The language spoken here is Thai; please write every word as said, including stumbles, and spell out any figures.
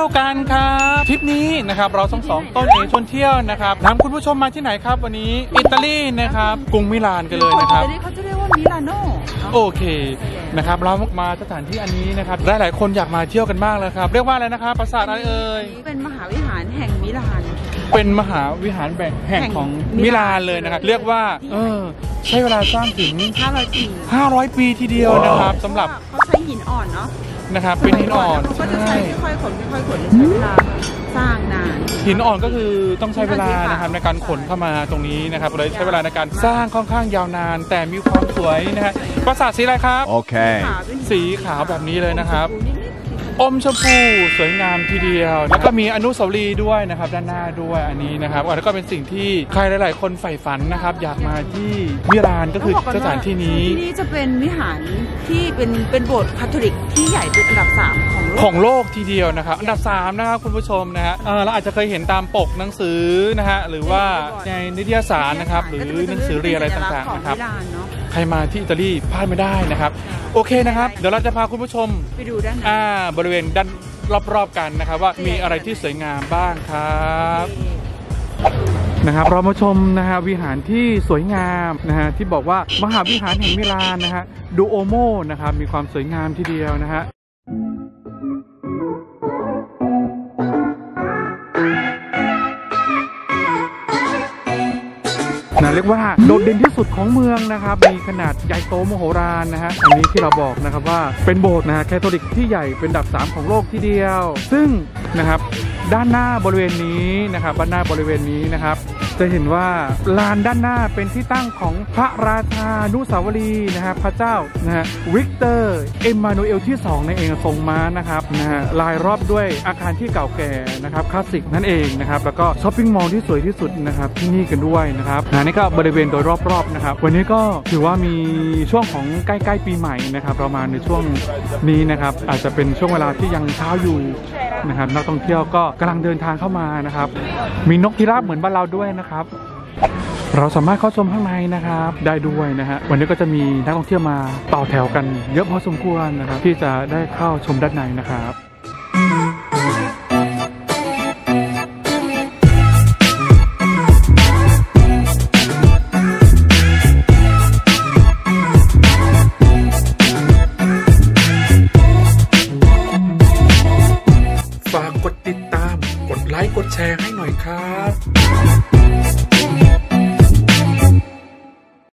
กันครับทริปนี้นะครับเราทั้งสองต้นเอชวนเที่ยวนะครับนำคุณผู้ชมมาที่ไหนครับวันนี้อิตาลีนะครับกรุงมิลานกันเลยนะครับเขาจะเรียกว่ามิลานโนโอเคนะครับเรามาสถานที่อันนี้นะครับหลายๆคนอยากมาเที่ยวกันมากเลยครับเรียกว่าอะไรนะครับปราสาทอะไรเอ่ยเป็นมหาวิหารแห่งมิลานเป็นมหาวิหารแบ่งแห่งของมิลานเลยนะครับเรียกว่าเออใช้เวลาสร้างถึงห้าร้อยปีห้าร้อยปีทีเดียวนะครับสำหรับเขาใช้หินอ่อนเนาะนะครับเป็นหินอ่อนก็จะใช้ค่อยๆขนค่อยๆขนใช้เวลาสร้างนานหินอ่อนก็คือต้องใช้เวลานะครับในการขนเข้ามาตรงนี้นะครับเลยใช้เวลาในการสร้างค่อนข้างยาวนานแต่มีความสวยนะฮะปราสาทสีอะไรครับโอเคสีขาวแบบนี้เลยนะครับอมชมพูสวยงามทีเดียวแล้วก็มีอนุสาวรีย์ด้วยนะครับด้านหน้าด้วยอันนี้นะครับแล้วก็เป็นสิ่งที่ใครหลายๆคนใฝ่ฝันนะครับอยากมาที่มิลานก็คือสถานที่นี้ที่นี่จะเป็นวิหารที่เป็นเป็นโบสถ์คาทอลิกที่ใหญ่เป็นอันดับสามของโลกของโลกทีเดียวนะครับอันดับสามนะครับคุณผู้ชมนะฮะเราอาจจะเคยเห็นตามปกหนังสือนะฮะหรือว่าในนิตยสารนะครับหรือหนังสือเรียนอะไรต่างๆนะครับใครมาที่อิตาลีพลาดไม่ได้นะครับโอเคนะครับเดี๋ยวเราจะพาคุณผู้ชมไปดูด้านอ่าบริเวณด้านรอบๆกันนะครับว่ามีอะไรที่สวยงามบ้างครับนะครับเรามาชมนะฮะวิหารที่สวยงามนะฮะที่บอกว่ามหาวิหารแห่งมิลานนะฮะดูโอโมนะครับมีความสวยงามทีเดียวนะฮะนะเรียกว่าโดดเด่นที่สุดของเมืองนะครับมีขนาดใหญ่โตมโหฬารนะฮะอันนี้ที่เราบอกนะครับว่าเป็นโบสถ์นะฮะแคทอลิกที่ใหญ่เป็นอันดับสามของโลกทีเดียวซึ่งนะครับด้านหน้าบริเวณนี้นะครับด้านหน้าบริเวณนี้นะครับจะเห็นว่าลานด้านหน้าเป็นที่ตั้งของพระราชานุสาวรีย์นะฮะพระเจ้านะฮะวิกเตอร์เอ็มมานูเอลที่สองในเองทรงม้านะครับนะฮะลายรอบด้วยอาคารที่เก่าแก่นะครับคลาสสิกนั่นเองนะครับแล้วก็ช้อปปิ้งมอลล์ที่สวยที่สุดนะครับที่นี่กันด้วยนะครับนะนี่ก็บริเวณโดยรอบๆนะครับวันนี้ก็ถือว่ามีช่วงของใกล้ๆปีใหม่นะครับประมาณในช่วงนี้นะครับอาจจะเป็นช่วงเวลาที่ยังเช้าอยู่นะครับนักท่องเที่ยวก็กำลังเดินทางเข้ามานะครับมีนกพิราบเหมือนบ้านเราด้วยนะครับเราสามารถเข้าชมข้างในนะครับได้ด้วยนะฮะวันนี้ก็จะมีนักท่องเที่ยวมาต่อแถวกันเยอะพอสมควรนะครับที่จะได้เข้าชมด้านในนะครับ